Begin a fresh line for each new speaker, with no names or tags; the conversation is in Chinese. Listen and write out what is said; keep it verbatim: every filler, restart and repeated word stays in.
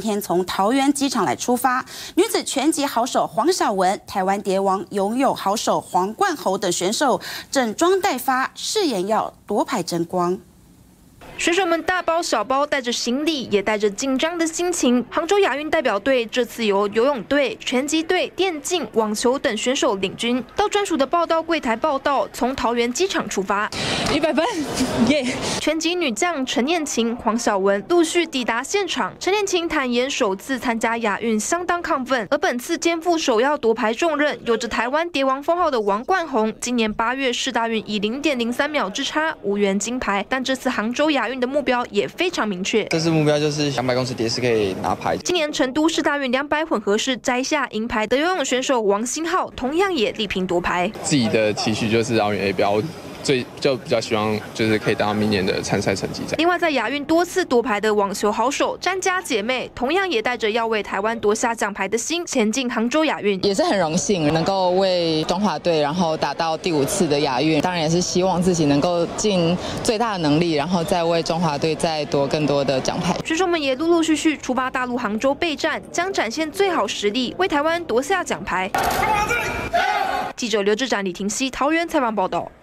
天从桃园机场来出发。女子拳击好手黄晓雯、台湾蝶王拥有好手黄冠侯等选手整装待发，誓言要夺牌争光。
选手们大包小包，带着行李，也带着紧张的心情。杭州亚运代表队这次由游泳队、拳击队、电竞、网球等选手领军，到专属的报到柜台报到，从桃园机场出发。
一百分，耶！
拳击女将陈念琴、黄晓雯陆续抵达现场。陈念琴坦言，首次参加亚运相当亢奋，而本次肩负首要夺牌重任，有着台湾蝶王封号的王冠宏，今年八月世大运以零点零三秒之差无缘金牌，但这次杭州亚运 的目标也非常明确，
这次目标就是两百公尺蝶式可以拿牌。
今年成都世大运两百混合式摘下银牌的游泳选手王星浩，同样也力拼夺牌。
自己的期许就是奥运 A 标。 最就比较希望就是可以达到明年的参赛成绩。
另外，在亚运多次夺牌的网球好手詹家姐妹，同样也带着要为台湾夺下奖牌的心，前进杭州亚运。
也是很荣幸能够为中华队，然后打到第五次的亚运。当然也是希望自己能够尽最大的能力，然后再为中华队再夺更多的奖牌。
选手们也陆陆续续出发大陆杭州备战，将展现最好实力，为台湾夺下奖牌。记者刘志展、李婷熙，桃园采访报道。